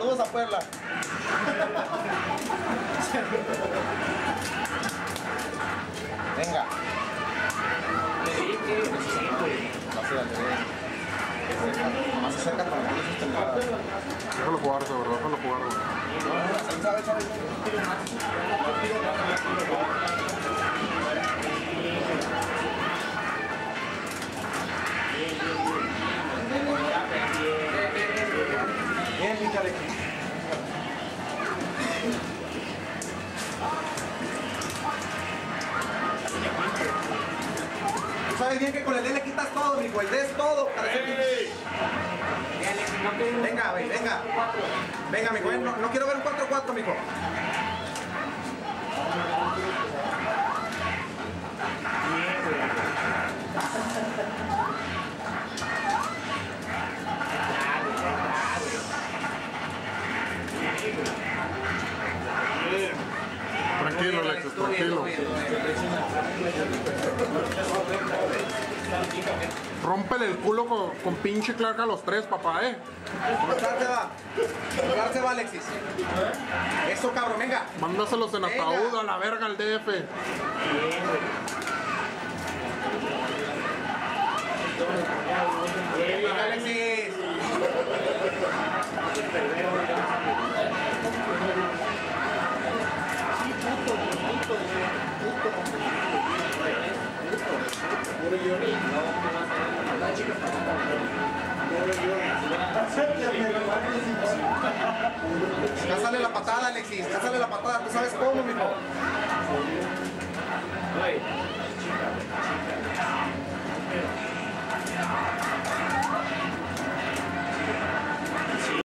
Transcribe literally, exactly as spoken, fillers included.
Saludos a Puebla. Venga. Más cerca para que no se temporada. Déjalo jugar, de verdad, déjalo jugar. ¿Sabe, sabe? Bien, pinche Alexis. Tú sabes bien que con el D le quitas todo, mijo, el D es todo. Hey. Venga, wey, venga. Venga, mijo, no, no quiero ver un cuatro cuatro, mijo. Tranquilo, Alexis, tranquilo. Rómpele el culo con, con pinche Clark a los tres, papá, eh. Clark se va. Clark se va, Alexis. Eso, cabrón, venga. Mándaselos en ataúd a la verga al D F. Venga, Alexis. Cásale la patada, Alexis. Cásale la patada. ¿Tú sabes cómo, mijo?